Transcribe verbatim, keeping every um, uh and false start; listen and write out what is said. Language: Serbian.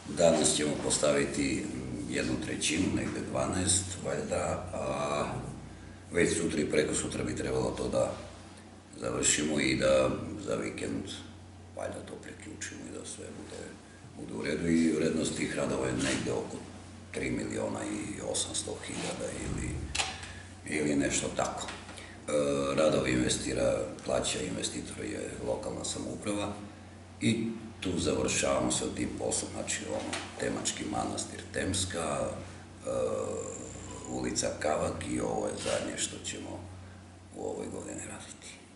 Danas ćemo postaviti jednu trećinu, negde dvanaest, valjda, a već sutra i preko sutra bi trebalo to da završimo i da za vikend valjda to preključimo i da sve bude u redu. I vrednost tih radova je negde oko tri miliona i osamsto hiljada ili nešto tako. Radove investira, plaća investitor je lokalna samouprava i tu završavamo sa tim poslom, znači Temački manastir Temska, ulica Kavak i ovo je zadnje što ćemo u ovoj godini raditi.